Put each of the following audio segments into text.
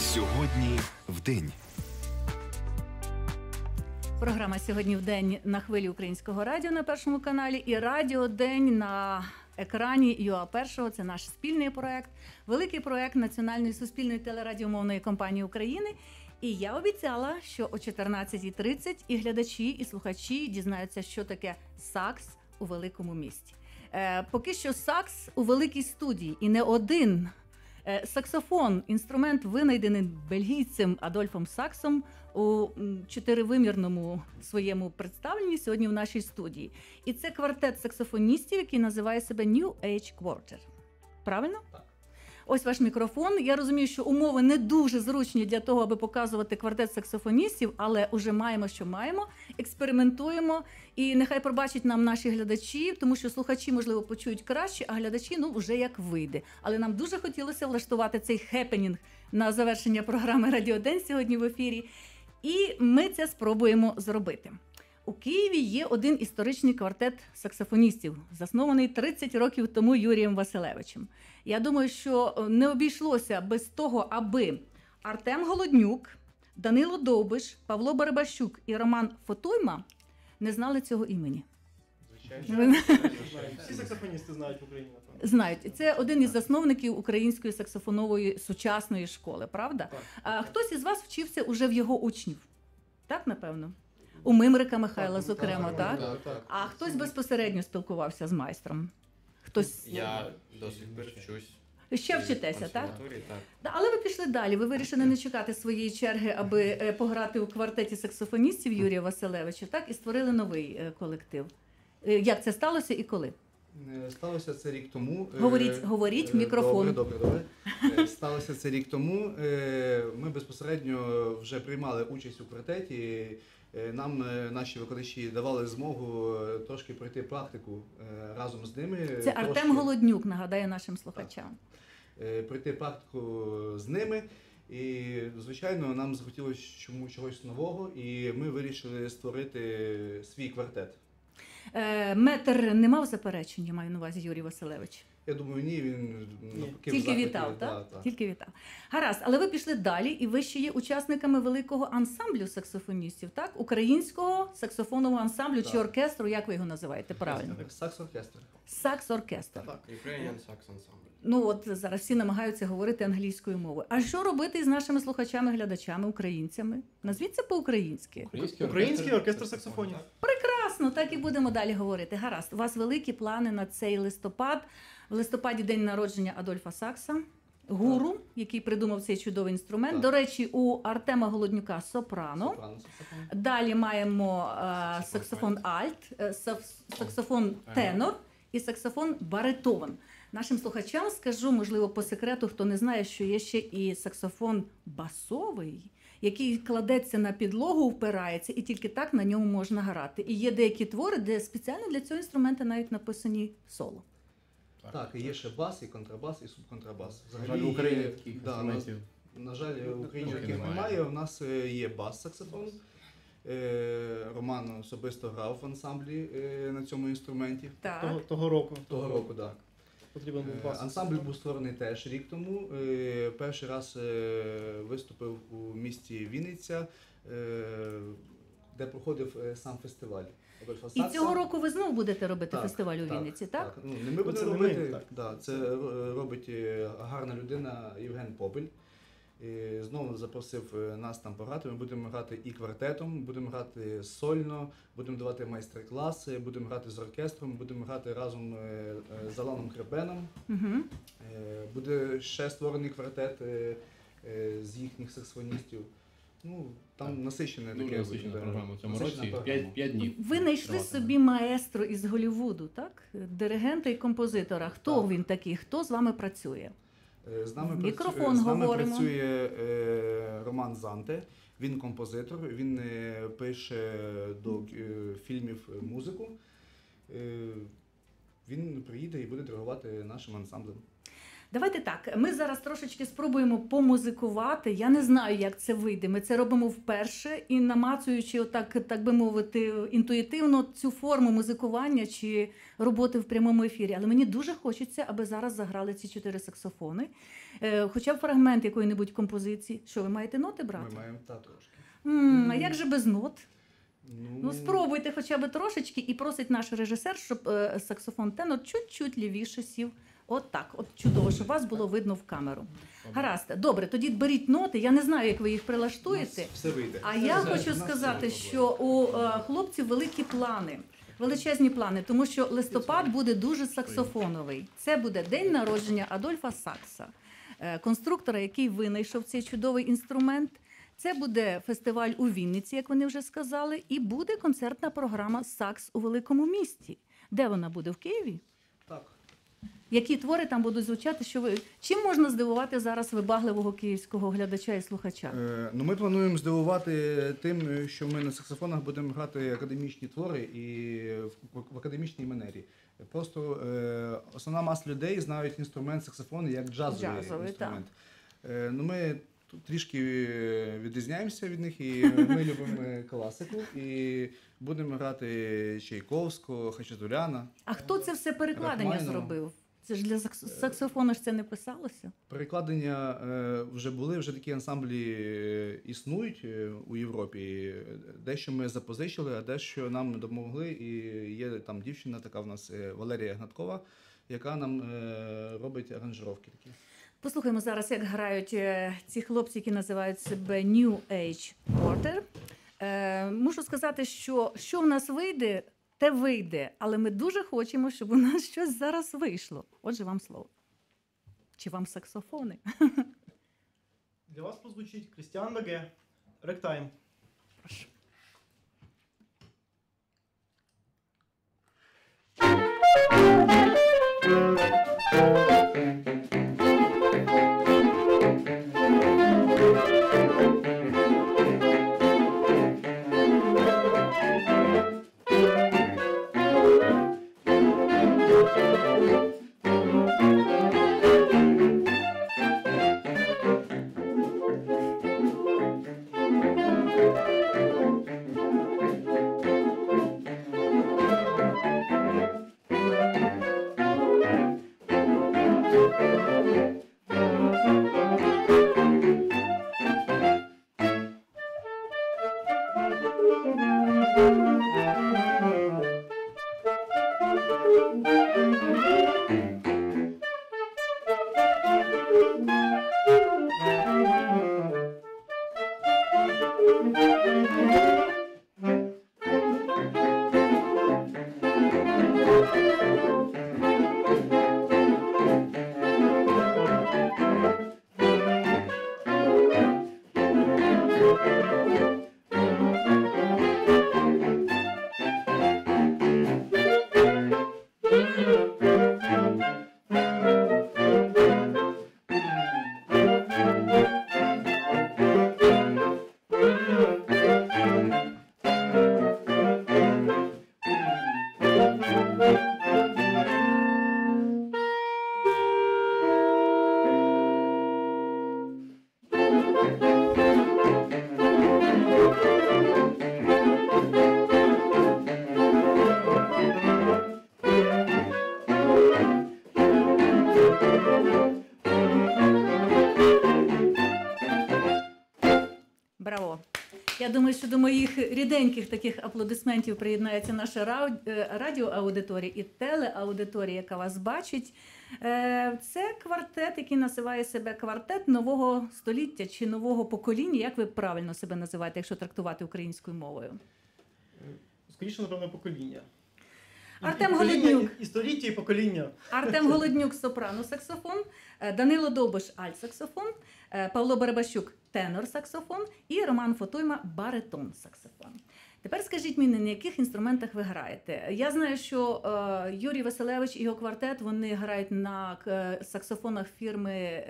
Сьогодні в день. Програма «Сьогодні в день» на хвилі Українського радіо на Першому каналі і Радіо День на екрані ЮА-1. Це наш спільний проект, великий проект Національної суспільної телерадіомовної компанії України. І я обіцяла, що о 14:30 і глядачі, і слухачі дізнаються, що таке сакс у великому місті. Поки що сакс у великій студії і не один. Саксофон – інструмент, винайдений бельгійцем Адольфом Саксом у чотиривимірному своєму представленні сьогодні в нашій студії. І це квартет саксофоністів, який називає себе New Age Quartet. Правильно? Так. Ось ваш мікрофон. Я розумію, що умови не дуже зручні для того, аби показувати квартет саксофоністів, але вже маємо, що маємо, експериментуємо. І нехай пробачать нам наші глядачі, тому що слухачі, можливо, почують краще, а глядачі, вже як вийде. Але нам дуже хотілося влаштувати цей хепенінг на завершення програми «Радіо День» сьогодні в ефірі. І ми це спробуємо зробити. У Києві є один історичний квартет саксофоністів, заснований 30 років тому Юрієм Василевичем. Я думаю, що не обійшлося без того, аби Артем Голоднюк, Данило Довбиш, Павло Барабащук і Роман Фотойма не знали цього імені. Звичайно. Всі саксофоністи знають в Україні, напевно. Знають. Це один із засновників української саксофонової сучасної школи, правда? Так. А хтось із вас вчився уже в його учнів? Так, напевно? У Мимрика Михайла, зокрема, так? Так. А хтось безпосередньо спілкувався з майстром? Хтось... Я до сих пір вчусь. Ще вчитеся, так? Консерваторії, так. Да, але ви пішли далі, ви вирішили не чекати своєї черги, аби пограти у квартеті саксофоністів Юрія Василевича, так? І створили новий колектив. Як це сталося і коли? Сталося це рік тому. Говоріть в мікрофон. Добре. Сталося це рік тому. Ми безпосередньо вже приймали участь у квартеті. Нам наші викладачі давали змогу трошки пройти практику разом з ними. Це Артем Голоднюк, нагадаю нашим слухачам. Пройти практику з ними. І, звичайно, нам захотілося чогось нового, і ми вирішили створити свій квартет. Метр не мав заперечень, я маю на увазі, Юрій Василевич? Я думаю, ні, він навпаки Тільки вітав, так? Тільки вітав. Гаразд, але ви пішли далі, і ви ще є учасниками великого ансамблю саксофоністів, так? Українського саксофонового ансамблю чи оркестру, як ви його називаєте правильно? Сакс-оркестр. Сакс-оркестр. Так, Ukrainian Sax Ensemble. Ну от зараз всі намагаються говорити англійською мовою. А що робити з нашими слухачами, глядачами, українцями? Назвіть це по-українськи. Український оркестр саксофонів. Прекрасно, так і будемо далі говорити. Гаразд, у вас великі плани на цей листопад. В листопаді день народження Адольфа Сакса, гуру, який придумав цей чудовий інструмент. Так. До речі, у Артема Голоднюка сопрано. Далі маємо саксофон альт, саксофон тенор і саксофон баритон. Нашим слухачам скажу, можливо, по секрету, хто не знає, що є ще і саксофон басовий, який кладеться на підлогу, впирається, і тільки так на ньому можна грати. І є деякі твори, де спеціально для цього інструменту навіть написані соло. Так, і є ще бас, і контрабас, і субконтрабас. На жаль, в Україні таких інструментів. На жаль, в Україні таких немає. У нас є бас-саксофон. Роман особисто грав в ансамблі на цьому інструменті. Так. Того року. Того року, так. Потрібен був бас. Ансамбль був створений теж рік тому. Перший раз виступив у місті Вінниця, де проходив сам фестиваль. І цього року ви знову будете робити фестиваль у Вінниці, так? Так. Ну, не ми будемо робити, це робить гарна людина Євген Попель. І знову запросив нас там пограти. Ми будемо грати і квартетом, будемо грати сольно, будемо давати майстер-класи, будемо грати з оркестром, будемо грати разом з Аланом Крепеном. Угу. Буде ще створений квартет з їхніх саксофоністів. Ну, там насичена програма в цьому році, 5 днів. Ви знайшли собі маестро із Голлівуду, так? Диригента і композитора. Хто він такий? Хто з вами працює? З нами говоримо. працює Роман Занте, він композитор, він пише до фільмів музику. Він приїде і буде диригувати нашим ансамблем. Давайте так, ми зараз трошечки спробуємо помузикувати. Я не знаю, як це вийде. Ми це робимо вперше і намацуючи, отак, так би мовити, інтуїтивно цю форму музикування чи роботи в прямому ефірі. Але мені дуже хочеться, аби зараз заграли ці 4 саксофони. Хоча б фрагмент якої-небудь композиції. Що, ви маєте ноти брати? Ми маємо трошки. А як же без нот? Ну, спробуйте хоча б трошечки, і просить наш режисер, щоб саксофон тенор чуть-чуть лівіше сів. От так, от чудово, щоб вас було видно в камеру. Гаразд, добре, тоді беріть ноти, я не знаю, як ви їх прилаштуєте. Все вийде. А я хочу сказати, що у хлопців великі плани, величезні плани, тому що листопад буде дуже саксофоновий. Це буде день народження Адольфа Сакса, конструктора, який винайшов цей чудовий інструмент. Це буде фестиваль у Вінниці, як вони вже сказали, і буде концертна програма «Сакс у великому місті». Де вона буде? В Києві? Так. Які твори там будуть звучати? Чим можна здивувати зараз вибагливого київського глядача і слухача? Ну, ми плануємо здивувати тим, що ми на саксофонах будемо грати академічні твори і в академічній манері. Просто основна маса людей знають інструмент саксофон як джазовий інструмент. Ну, ми тут трішки відрізняємося від них, і ми любимо класику, і будемо грати Чайковського, Хачатуряна. А хто це все перекладення Рахманінова. зробив? Це ж для саксофону ж це не писалося? Перекладення вже були, вже такі ансамблі існують у Європі. Дещо ми запозичили, а дещо нам допомогли. І є там дівчина, така в нас Валерія Гнаткова, яка нам робить аранжировки такі. Послухаємо зараз, як грають ці хлопці, які називають себе New Age Quarter. Мушу сказати, що в нас вийде, те вийде, але ми дуже хочемо, щоб у нас щось зараз вийшло. Отже, вам слово. Чи вам саксофони? Для вас прозвучить Крістіан Лаге, «Ректайм». Прошу. Браво! Я думаю, що до моїх ріденьких таких аплодисментів приєднається наша радіоаудиторія і телеаудиторія, яка вас бачить. Це квартет, який називає себе квартет нового століття чи нового покоління. Як ви правильно себе називаєте, якщо трактувати українською мовою? Скоріше, напевно, покоління. Артем Покоління, Голоднюк. І століття, і покоління. Артем Голоднюк – сопрано-саксофон, Данило Довбиш – альт-саксофон, Павло Барабащук – тенор-саксофон і Роман Фотойма – баритон-саксофон. Тепер скажіть мені, на яких інструментах ви граєте? Я знаю, що Юрій Василевич і його квартет, вони грають на саксофонах фірми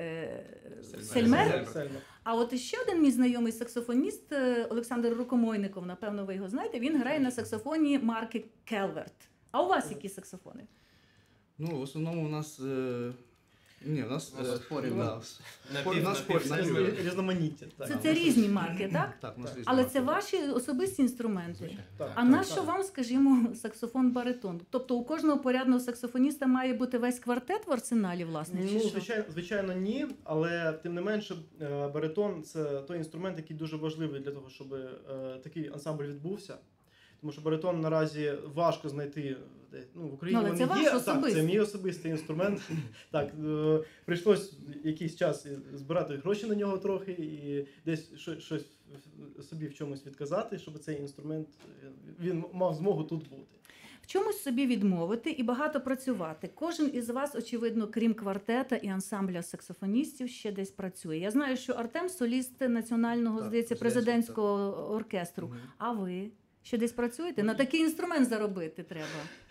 Сельмер. А от ще один мій знайомий саксофоніст Олександр Рукомойников, напевно, ви його знаєте, він грає на саксофоні марки Келверт. А у вас які саксофони? Ну, в основному у нас Ні, у нас У нас спорів, да, На спор- пів- у нас на спор- пів- на на пів- пів- Різноманіття. Так. Це різні марки, так? Так, у нас різні Але марки. це ваші особисті інструменти. Звичайно. Так, А так, на що так. вам, скажімо, саксофон-баритон? Тобто у кожного порядного саксофоніста має бути весь квартет в арсеналі, власне, чи Ну, що? звичайно, ні, але тим не менше, баритон це той інструмент, який дуже важливий для того, щоб такий ансамбль відбувся. Тому що баритон наразі важко знайти. Ну, в Україні Ну, але вони це ваш є. Так, особистий. це мій особистий інструмент. Так, прийшлось якийсь час збирати гроші на нього трохи і десь щось собі в чомусь відказати, щоб цей інструмент він мав змогу тут бути. В чомусь собі відмовити і багато працювати. Кожен із вас, очевидно, крім квартета і ансамбля саксофоністів, ще десь працює. Я знаю, що Артем соліст національного, Так, здається, президентського оркестру. Мгм. А ви? Ще десь працюєте? На такий інструмент заробити треба.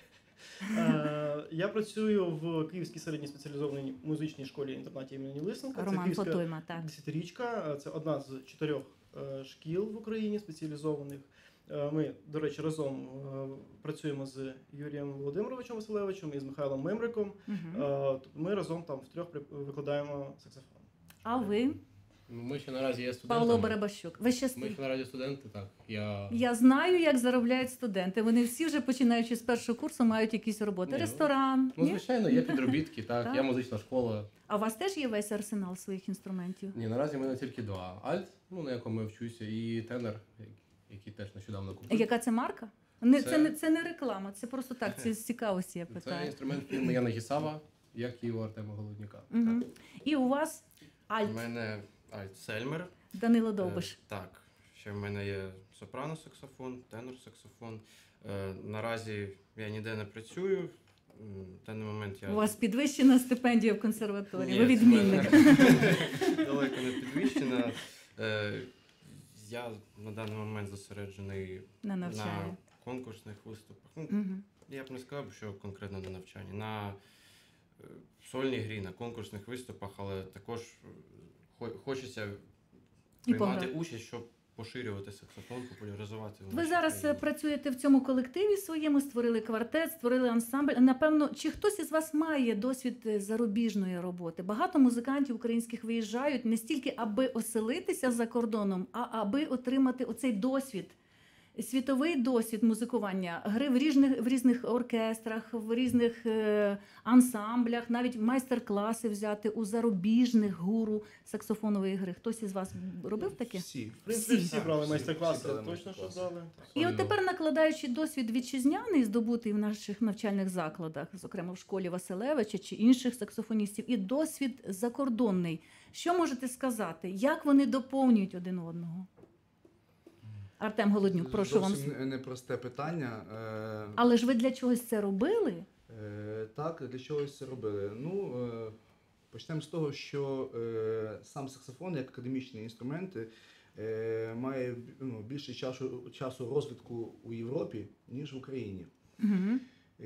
Я працюю в Київській середній спеціалізованій музичній школі інтернаті імені Лисенка. Це Роман київська Фотойма, так. десятирічка. Це одна з 4 шкіл в Україні спеціалізованих. Ми, до речі, разом працюємо з Юрієм Володимировичем Василевичем і з Михайлом Мемриком. Угу. Ми разом там втрьох викладаємо саксофон. А ви, Ну, ми ще наразі є студентами. Павло Барабащук, ви ще Ми ще наразі студенти, так. Я знаю, як заробляють студенти. Вони всі вже починаючи з першого курсу мають якісь роботи. Ні, ну, Ресторан. Ну, Ні? звичайно, є підробітки, так, Так. є музична школа. А у вас теж є весь арсенал своїх інструментів? Ні, наразі в мене тільки 2. Альт, ну, на якому я вчуся, і тенор, який теж нещодавно купив. Яка це марка? Це не реклама, це просто так, це з цікавості я Це питаю. інструмент фірми Яна Гісава, як і у Артема Голоднюка. Угу. І у вас альт У мене Альт-Сельмер. Данило Довбиш. Так, ще в мене є сопрано-саксофон, тенор-саксофон. Наразі я ніде не працюю. В даний момент я У вас підвищена стипендія в консерваторії. Ні, Ви відмінник. в мене далеко не підвищена. Я на даний момент зосереджений На на навчання. конкурсних виступах. Ну, Угу. я б не сказав, що конкретно на навчанні. На сольній грі, на конкурсних виступах, але також хочеться І приймати пограти. участь, щоб поширювати саксофон, популяризувати. в Ви нашій зараз країні. працюєте в цьому колективі своєму, створили квартет, створили ансамбль. Напевно, чи хтось із вас має досвід зарубіжної роботи? Багато музикантів українських виїжджають не стільки, аби оселитися за кордоном, а аби отримати оцей досвід. Світовий досвід музикування, гри в різних оркестрах, в різних ансамблях, навіть майстер-класи взяти у зарубіжних гуру саксофонової гри. Хтось із вас робив таке? Всі. В принципі, всі Так, брали всі майстер-класи, брали точно що майстер-класи. брали. І от тепер, накладаючи досвід вітчизняний, здобутий в наших навчальних закладах, зокрема в школі Василевича чи інших саксофоністів, і досвід закордонний, що можете сказати? Як вони доповнюють один одного? Артем Голоднюк, прошу вам. Зовсім непросте питання. Але ж ви для чогось це робили? Так, для чогось це робили. Ну, почнемо з того, що сам саксофон, як академічний інструмент, має більше часу розвитку у Європі, ніж в Україні. Угу.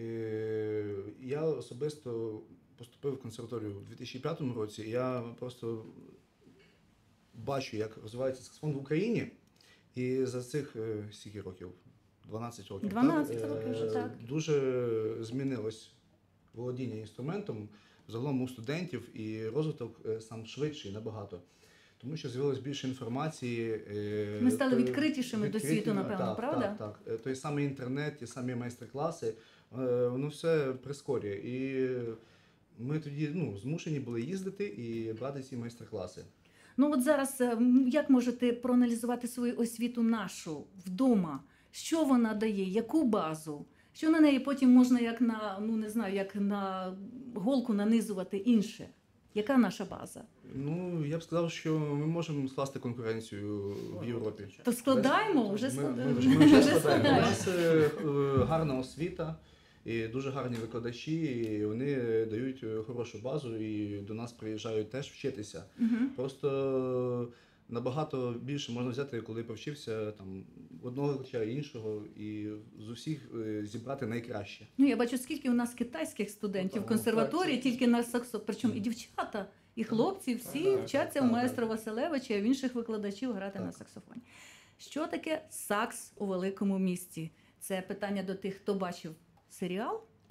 Я особисто поступив в консерваторію у 2005 році. Я просто бачу, як розвивається саксофон в Україні. І за цих скільки років? 12 років. 12 років вже, так. Дуже змінилось володіння інструментом загалом у студентів, і розвиток сам швидший набагато. Тому що з'явилось більше інформації. Ми стали відкритішими до світу, напевно, так, правда? Так. Той самий інтернет, ті самі майстер-класи, воно все прискорює. І ми тоді змушені були їздити і брати ці майстер-класи. Ну от зараз, як можете проаналізувати свою освіту нашу вдома? Що вона дає? Яку базу? Що на неї потім можна як на голку нанизувати інше? Яка наша база? Ну, я б сказав, що ми можемо скласти конкуренцію в Європі. То складаємо, вже Ми складаємо. вже складаємо. У нас гарна освіта і дуже гарні викладачі, і вони дають хорошу базу, і до нас приїжджають теж вчитися. Мгм. Просто набагато більше можна взяти, коли повчився там одного викладача, іншого, і з усіх зібрати найкраще. Ну, я бачу, скільки у нас китайських студентів в консерваторії, тільки на саксофон, причому і дівчата, і хлопці, всі Так, вчаться так, у майстра Василевича, і в інших викладачів грати Так. на саксофоні. Що таке сакс у великому місті? Це питання до тих, хто бачив серіал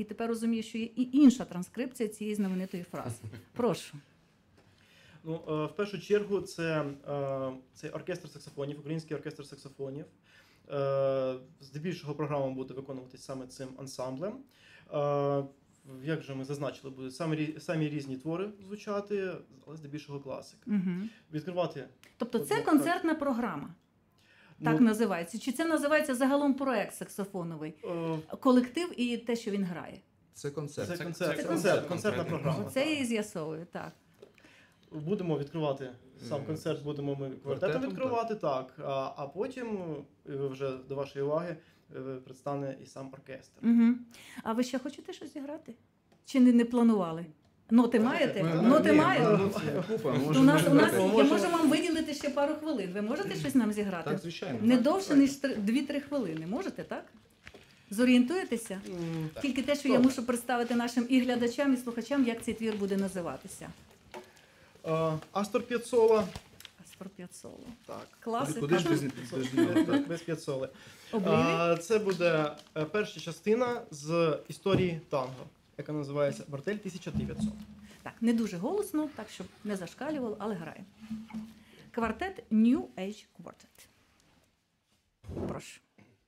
і тепер розумію, що є і інша транскрипція цієї знаменитої фрази. Прошу. Ну, в першу чергу, це оркестр саксофонів, український оркестр саксофонів. Здебільшого програма буде виконуватись саме цим ансамблем. Як вже ми зазначили, будуть самі різні твори звучати, але здебільшого класика. Угу. Відкривати. Тобто це концертна програма, так Ну, називається? Чи це називається загалом проект саксофоновий? Колектив і те, що він грає? Це концерт. Це концертна концертна програма. Це я і з'ясовую, так. Будемо відкривати сам концерт, будемо ми квартетом Квартетом, відкривати, так. А потім, вже до вашої уваги, предстане і сам оркестр. Угу. А ви ще хочете щось зіграти? Чи не планували? Ноти маєте? Ми- Ноти ні, маєте? ну, це купа, У можемо нас, грати. я можу вам виділити ще пару хвилин. Ви можете щось нам зіграти? Так, звичайно. Не Так, довше, так. ніж 2-3 хвилини. Можете, так? Зорієнтуєтеся? Тільки те, що я мушу представити нашим і глядачам, і слухачам, як цей твір буде називатися. Астор Піаццола. Аспор Піаццоло. Так. Класика. Куди ж без нього? Без Піаццоли. Обливі? Це буде перша частина з історії танго, яка називається «Бартель 1900». Так, не дуже голосно, так, щоб не зашкалювало, але грає. Квартет New Age Quartet. Прошу.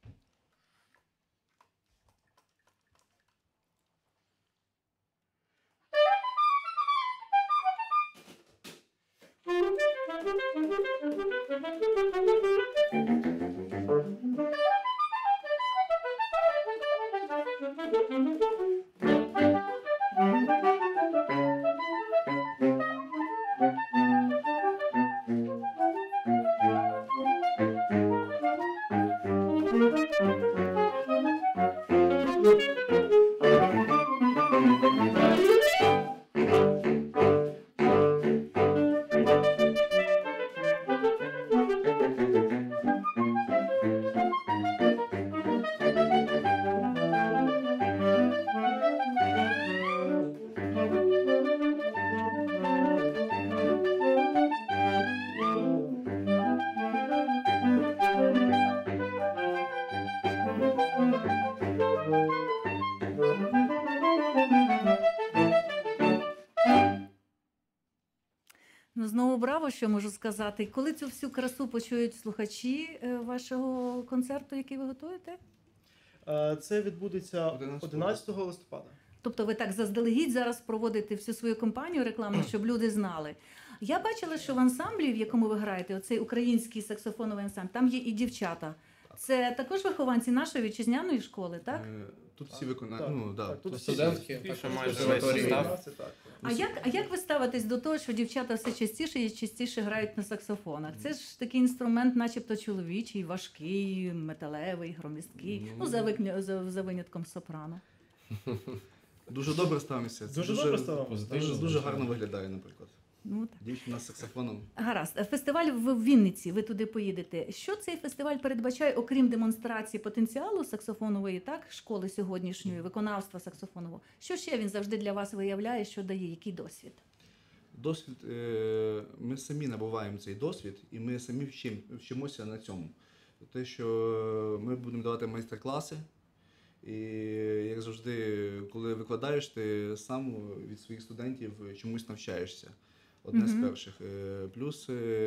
Ну, знову браво, що можу сказати. Коли цю всю красу почують слухачі вашого концерту, який ви готуєте? Це відбудеться 11 листопада. Тобто ви так заздалегідь зараз проводите всю свою кампанію рекламну, щоб люди знали. Я бачила, що в ансамблі, в якому ви граєте, оцей український саксофоновий ансамбль, там є і дівчата. Це також вихованці нашої вітчизняної школи, так? Тут всі виконують. Так, Ну, да. так, тут Тут всі студентські, всі- так, всі майже консерваторії. весь состав. Це так. А як ви ставитесь до того, що дівчата все частіше і частіше грають на саксофонах? Це ж такий інструмент, начебто чоловічий, важкий, металевий, громісткий, ну, за винятком сопрано. Дуже добре ставимося. Це Дуже добре ставимося. Дуже гарно виглядає, наприклад. Ну, так. Дівчина з саксофоном. Гаразд. Фестиваль в Вінниці, ви туди поїдете. Що цей фестиваль передбачає, окрім демонстрації потенціалу саксофонової, так, школи сьогоднішньої, виконавства саксофонового? Що ще він завжди для вас виявляє, що дає, який досвід? Досвід, ми самі набуваємо цей досвід, і ми самі вчимося на цьому. Те, що ми будемо давати майстер-класи, і як завжди, коли викладаєш, ти сам від своїх студентів чомусь навчаєшся. Одне з перших. Плюс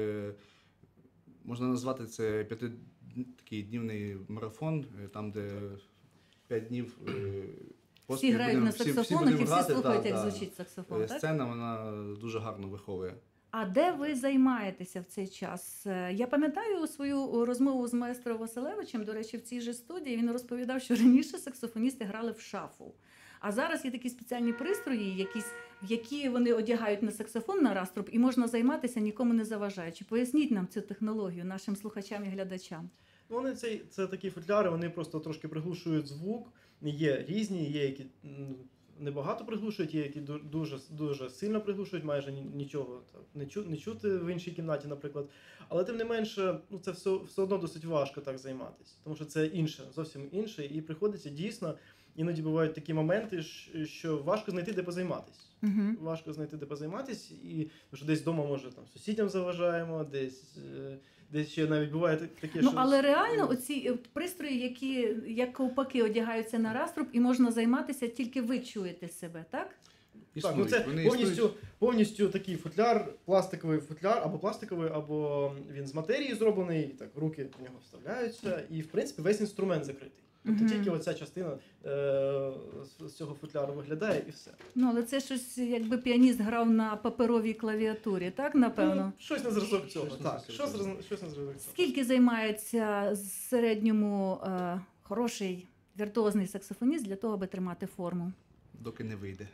можна назвати це 5-такий днівний марафон, там де 5 днів Всі грають на саксофонах і всі слухають, як да. звучить саксофон, так? Сцена, вона дуже гарно виховує. А де ви займаєтеся в цей час? Я пам'ятаю свою розмову з майстром Василевичем, до речі, в цій же студії. Він розповідав, що раніше саксофоністи грали в шафу. А зараз є такі спеціальні пристрої, в які вони одягають на саксофон на раструб, і можна займатися, нікому не заважаючи. Поясніть нам цю технологію нашим слухачам і глядачам. Ну, вони це такі футляри, вони просто трошки приглушують звук. Є різні, є які небагато приглушують, є які дуже сильно приглушують, майже нічого не чути в іншій кімнаті, наприклад. Але тим не менше, ну, це все одно досить важко так займатися, тому що це інше, зовсім інше, і приходиться дійсно іноді бувають такі моменти, що важко знайти, де позайматись. Мгм. Важко знайти, де позайматись, і що десь вдома, може, там сусідям заважаємо, десь ще навіть буває таке, Ну, що... але реально оці пристрої, які як ковпаки одягаються на раструб, і можна займатися, тільки ви чуєте себе, так? Так, ну це повністю такий футляр, пластиковий футляр, або він з матерії зроблений, так, руки в нього вставляються, і, в принципі, весь інструмент закритий. Тобто Мгм. тільки оця частина з цього футляру виглядає і все. Ну, але це щось, якби піаніст грав на паперовій клавіатурі, так, напевно? Ну, щось на зразок цього. Щось Так, на щось зразок. щось на зразок цього. Скільки займається в середньому хороший віртуозний саксофоніст для того, аби тримати форму? Доки не вийде.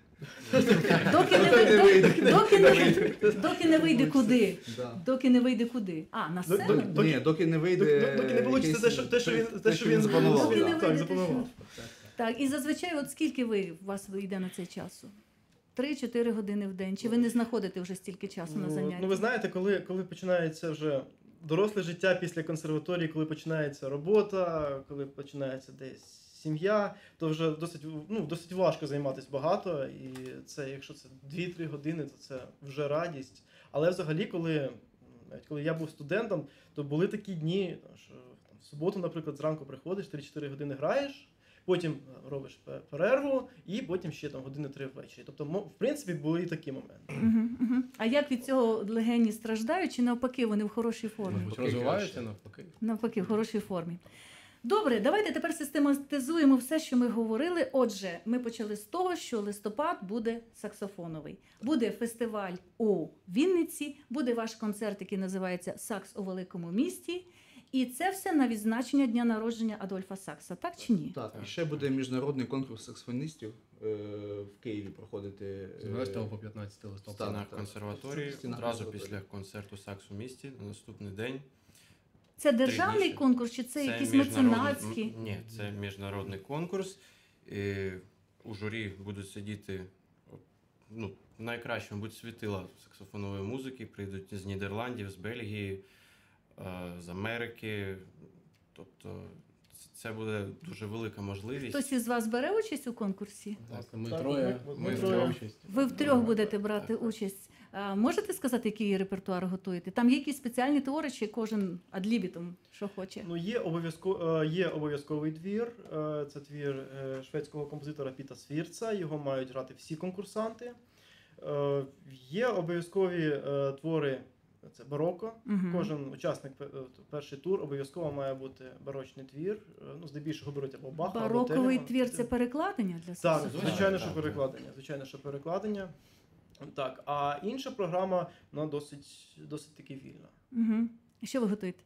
Доки не вийде куди? Да. Доки не вийде куди? А, на сцену? Ні, доки не вийде. Доки не вийде те, що він запланував. Доки не да. вийде Так, те, запланував. Так, і зазвичай, от скільки у вас йде на цей часу? 3-4 години в день? Чи ви не знаходите вже стільки часу на заняття? Ну, ви знаєте, коли починається вже доросле життя після консерваторії, коли починається робота, коли починається десь сім'я, то вже досить важко займатися багато. І це, якщо це 2-3 години, то це вже радість. Але взагалі, коли я був студентом, то були такі дні, що там, в суботу, наприклад, зранку приходиш, 3-4 години граєш, потім робиш перерву і потім ще там години 3 ввечері. Тобто, в принципі, були і такі моменти. А як від цього легені страждають, чи навпаки вони в хорошій формі? Мабуть, розвиваються навпаки. Навпаки, в хорошій формі. Добре, давайте тепер систематизуємо все, що ми говорили. Отже, ми почали з того, що листопад буде саксофоновий. Буде фестиваль у Вінниці, буде ваш концерт, який називається «Сакс у великому місті». І це все на відзначення дня народження Адольфа Сакса, так чи ні? Так, і ще буде міжнародний конкурс саксофоністів в Києві проходити. З 12 по 15 листопада. Так, Стінах так. консерваторії, Стінах одразу консерваторії. після концерту «Сакс» у місті, на наступний день. Це державний Трудніше. конкурс, чи це якийсь міжнародний- меценатський? Ні, це міжнародний конкурс. І у журі будуть сидіти найкраще, мабуть, світила саксофонової музики. Прийдуть з Нідерландів, з Бельгії, з Америки. Тобто це буде дуже велика можливість. Хтось із вас бере участь у конкурсі? Так, ми Так, троє. ми Ми троє. участь. Ви втрьох будете Так, брати так. участь. Можете сказати, який репертуар готуєте? Там є якісь спеціальні твори, чи кожен адлібітом, що хоче? Ну, є обов'язковий твір. Це твір шведського композитора Піта Свірца. Його мають грати всі конкурсанти. Є обов'язкові твори. Це бароко. Мгм. Кожен учасник перший тур обов'язково має бути барочний твір. Ну, здебільшого беруть або Баха, або Бароковий Телемана. твір це перекладення для Так, саксофону? звичайно, Так, що так. перекладення. Звичайно, що перекладення. Так, а інша програма, вона досить таки вільна. Угу. Що ви готуєте?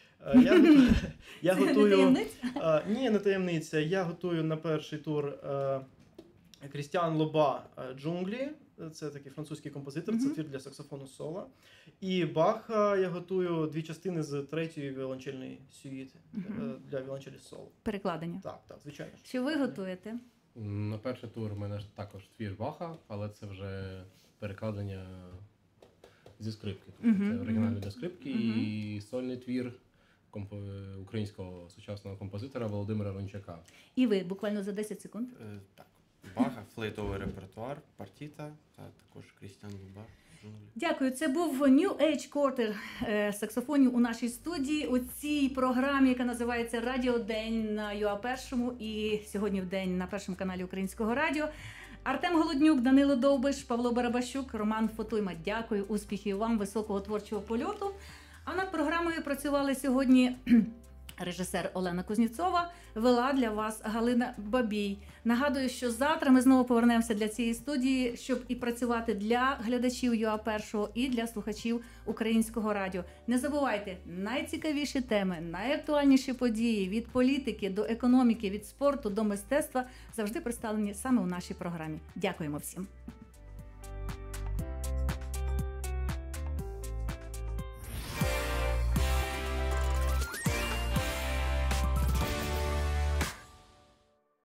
Я Це не готую. таємниця? Ні, не таємниця. Я готую на перший тур Крістіан Лоба «Джунглі». Це такий французький композитор, це Мгм. твір для саксофону соло. І Баха я готую 2 частини з 3-ї віолончельної сюїти для віолончелі соло. Перекладення. Так, звичайно. Що ви готуєте? На перший тур в мене ж також твір Баха, але це вже перекладення зі скрипки. Тобто Мгм, це оригінальний мгм. для скрипки Мгм. і сольний твір українського сучасного композитора Володимира Рончака. І ви буквально за 10 секунд. Так, Баха, флейтовий репертуар, партіта, та також Крістіан Лоба. «Джунглі». Дякую. Це був New Age Quarter саксофонів у нашій студії у цій програмі, яка називається Радіодень на ЮА-1 і сьогодні в день на першому каналі Українського радіо. Артем Голоднюк, Данило Довбиш, Павло Барабащук, Роман Фотуйма. Дякую, успіхів вам, високого творчого польоту. А над програмою працювали сьогодні режисер Олена Кузнєцова, вела для вас Галина Бабій. Нагадую, що завтра ми знову повернемося для цієї студії, щоб і працювати для глядачів ЮА-1 і для слухачів Українського радіо. Не забувайте, найцікавіші теми, найактуальніші події від політики до економіки, від спорту до мистецтва завжди представлені саме у нашій програмі. Дякуємо всім.